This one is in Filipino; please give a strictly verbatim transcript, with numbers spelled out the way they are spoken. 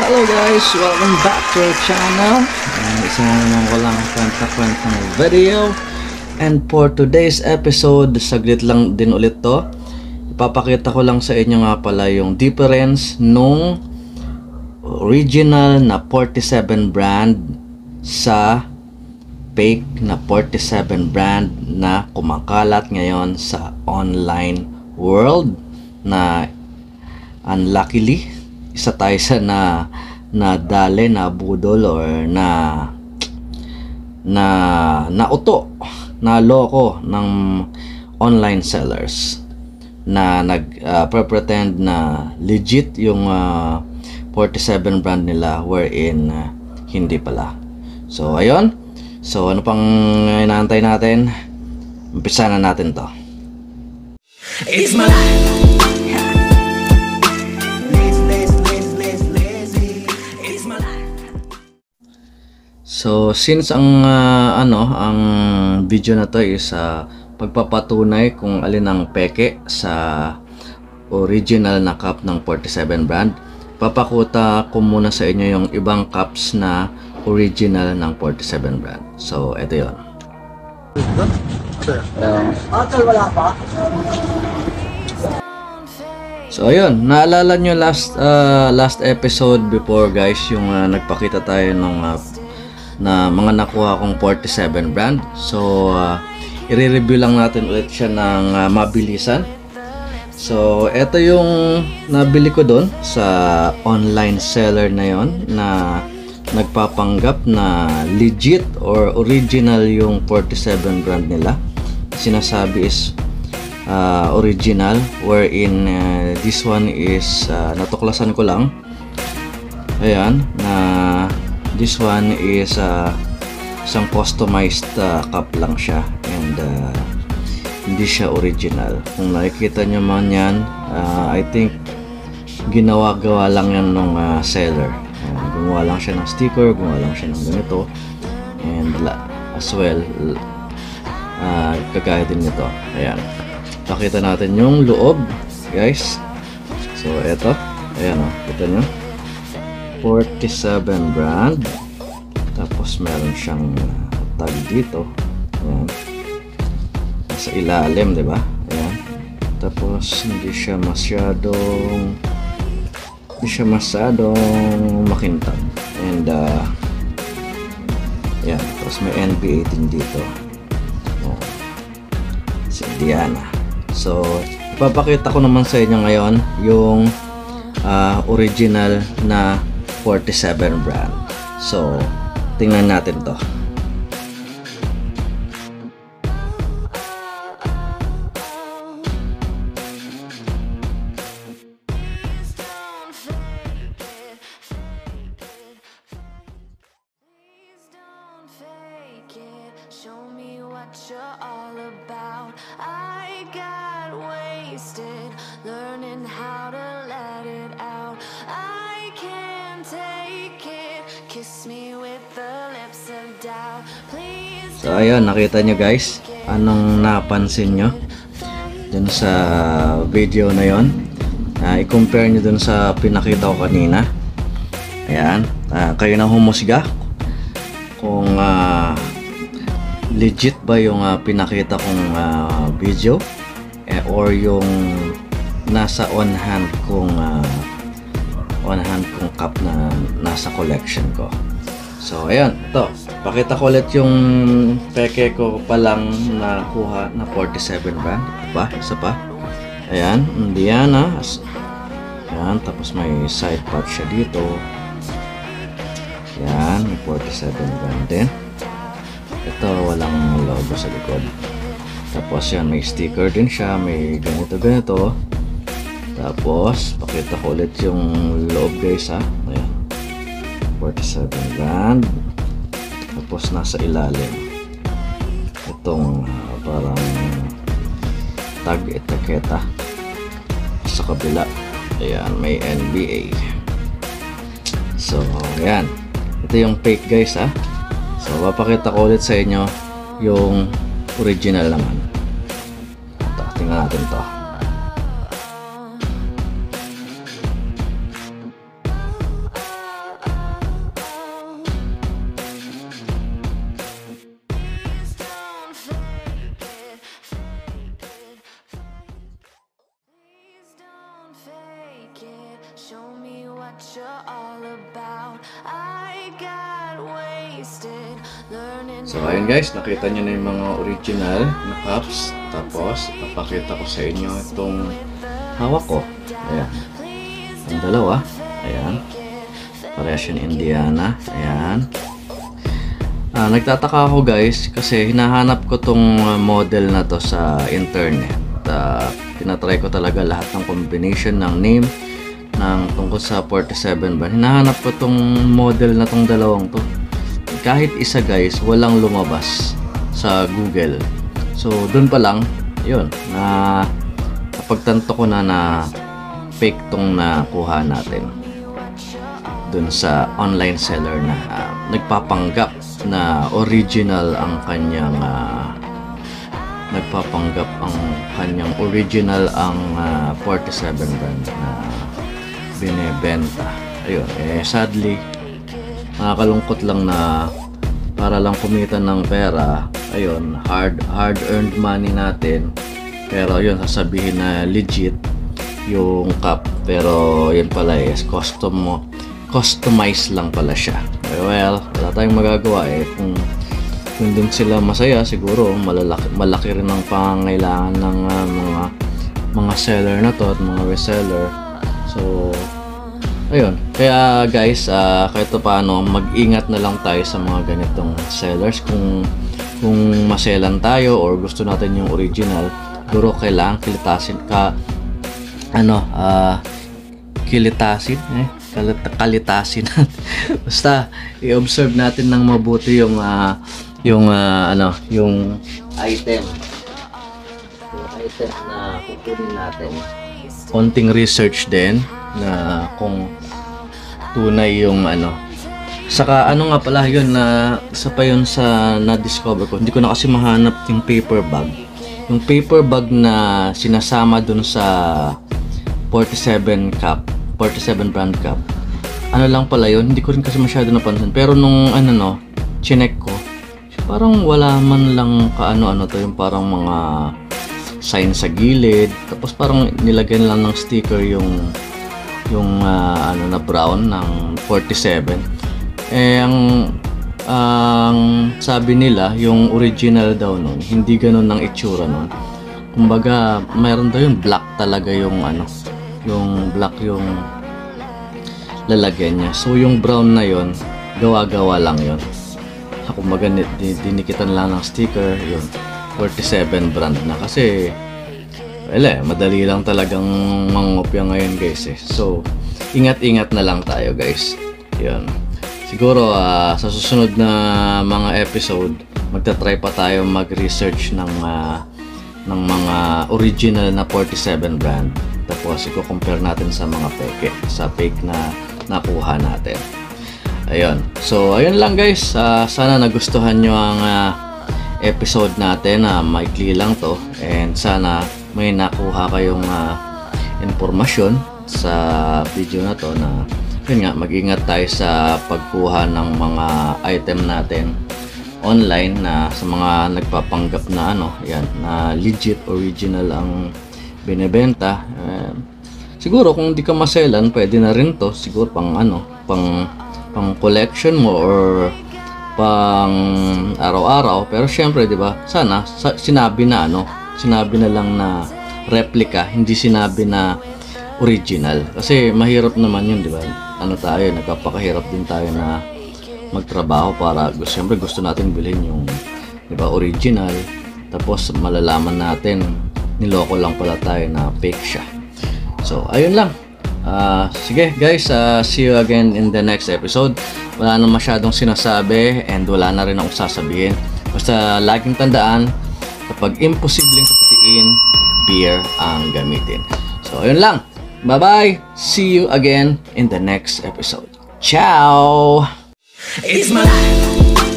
Hello guys! Welcome back to our channel. Uh, isa na naman ko lang kwenta-kwentang video. And for today's episode, saglit lang din ulit to. Ipapakita ko lang sa inyo nga pala yung difference nung original na forty-seven brand sa fake na forty-seven brand na kumakalat ngayon sa online world, na unluckily isa tayo sa na nadali, na budol, or na na nauto, na loko ng online sellers na nag uh, pretend na legit yung uh, forty-seven brand nila, wherein uh, hindi pala. So ayun, so ano pang inaantay natin? Umpisa na natin to. It's my life. So since ang uh, ano ang video na to is uh, pagpapatunay kung alin ang peke sa original na cup ng forty-seven brand, papakuta ko muna sa inyo yung ibang cups na original ng forty-seven brand. So ito yon. So ayun, naalala nyo last uh, last episode before guys, yung uh, nagpakita tayo ng uh, na mga nakuha kong forty-seven brand. So uh, i-review lang natin ulit siya ng uh, mabilisan. So ito yung nabili ko doon sa online seller na yon, na nagpapanggap na legit or original yung forty-seven brand nila. Sinasabi is uh, original, wherein uh, this one is uh, natuklasan ko lang, ayan, na this one is uh, isang customized uh, cup lang siya, and uh, hindi siya original. Kung nakikita nyo man yan, uh, I think ginawa-gawa lang yan ng uh, seller. Uh, gumawa lang siya ng sticker, gumawa lang siya ng ganito, and as well uh, kagaya din nito. Ayan, pakita natin yung loob guys. So eto, ayan o, oh, kita nyo, forty-seven brand, tapos meron siyang tag dito, ayan, sa ilalim, di ba? Ayan, tapos hindi siya masyadong hindi siya masyadong makintab, and uh, ayan, tapos may N B A din dito, ayan, si Diana. So ipapakita ko naman sa inyo ngayon yung uh, original na forty-seven brand. So tingnan natin to. Show me what you're all about. I got wasted learning how to let it out. I can't take it. Kiss me with the lips of doubt. Please. So ayun, nakita nyo guys, anong napansin nyo dun sa video na yon? Uh, i-compare nyo dun sa pinakita ko kanina. Ayan, uh, kayo na humusga kung uh, legit ba yung uh, pinakita kong uh, video, eh, or yung nasa on hand kong uh, on hand kong cup na nasa collection ko. So ayan, ito, pakita ko ulit yung peke ko palang nakuha na forty-seven brand. Ito pa, isa pa, ayan, Diana, ayan, tapos may side pouch siya dito, ayan, may forty-seven brand din. Ito, walang logo sa likod. Tapos yan, may sticker din siya, may ganito ganito. Tapos pakita ko ulit yung loob guys ha. Ayan, forty-seven brand. Tapos nasa ilalim itong uh, parang tag etiketa sa kabila. Ayan, may N B A. So ayan, ito yung fake guys ha. So papakita ko ulit sa inyo yung original naman. Ito, tingnan natin to. what you're all about. I got wasted learning. So ayun guys, nakita nyo na yung mga original na cups. Tapos, napakita ko sa inyo itong hawak ko. Ayan. Ang dalawa. Ayan. Parehas yung Indiana. Ayan. Ah, nagtataka ako guys kasi hinahanap ko tong model na to sa internet. Uh, tinatry ko talaga lahat ng combination ng name ng tungkol sa forty-seven brand. Hinahanap ko tong model na tong dalawang to. Kahit isa guys, walang lumabas sa Google. So doon pa lang, yun, na napagtanto ko na na fake tong nakuha natin doon sa online seller na uh, nagpapanggap na original ang kanyang uh, nagpapanggap ang kanyang original ang uh, forty-seven brand na binebenta. Ayun, eh sadly nakakalungkot lang na para lang kumita ng pera, ayun, hard hard earned money natin, pero yun, sasabihin na legit yung cup, pero yun pala is custom mo customize lang pala siya. Well, wala tayong magagawa eh. Kung, kung dun sila masaya, siguro malalaki, malaki rin ang pangangailangan ng uh, mga mga seller na to at mga reseller. So, ayun. Kaya guys, uh, kahit paano, mag-ingat na lang tayo sa mga ganitong sellers. Kung, kung maselan tayo or gusto natin yung original, siguro kailangan kilitasin ka, ano, ah, uh, kilitasin, eh, kalitasin natin. Basta i-observe natin ng mabuti yung uh, yung uh, ano, yung item. Yung item na kukunin natin. Konting research din na kung tunay yung ano. Saka ano nga pala yun na isa pa yun sa na-discover ko. Hindi ko na kasi mahanap yung paper bag. Yung paper bag na sinasama dun sa forty-seven cup, forty-seven brand cup. Ano lang pala yun, hindi ko rin kasi masyado napansin. Pero nung ano no, chinek ko, parang wala man lang kaano-ano to, yung parang mga sign sa gilid. Tapos parang nilagyan lang ng sticker yung yung uh, ano na brown ng forty-seven. Eh ang ang sabi nila, yung original daw nun, hindi ganun ang itsura nun. Kumbaga, mayroon daw yung black talaga yung ano, yung black yung lalagyan niya. So yung brown na yon, gawa-gawa lang yon. Kumbaga dinikitan lang ng sticker, yun, forty-seven brand na. Kasi well eh, madali lang talagang mangopya ngayon guys eh. So ingat-ingat na lang tayo guys. Yun. Siguro uh, sa susunod na mga episode, magta-try pa tayo mag-research ng uh, ng mga original na forty-seven brand. Tapos i-compare natin sa mga fake, sa fake na nakuha natin. Ayun. So ayun lang guys. Uh, sana nagustuhan nyo ang uh, episode natin. Uh, maikli lang to. And sana may nakuha kayong uh, informasyon sa video na to na yun nga, mag-ingat tayo sa pagkuha ng mga item natin online na sa mga nagpapanggap na ano, yan, na legit original ang binebenta. Uh, siguro kung di ka maselan, pwede na rin to, siguro pang ano, pang pang collection mo or pang araw-araw. Pero syempre, di ba? Sana sa, sinabi na ano, sinabi na lang na replica, hindi sinabi na original. Kasi mahirap naman yun, di ba? Ano tayo, nagpapakahirap din tayo na magtrabaho para syempre gusto natin bilhin yung, di ba, original. Tapos malalaman natin niloko lang pala tayo na fake siya. So ayun lang. Uh, sige guys, uh, see you again in the next episode. Wala na masyadong sinasabi and wala na rin akong sasabihin. Basta laging tandaan, kapag imposibleng kaputiin, beer ang gamitin. So ayun lang. Bye bye. See you again in the next episode. Ciao. It's my life.